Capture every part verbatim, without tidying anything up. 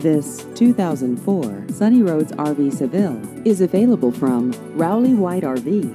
This two thousand four Sunny Roads R V Seville is available from Rowley White R V.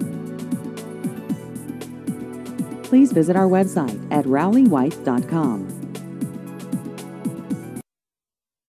Please visit our website at rowley white dot com.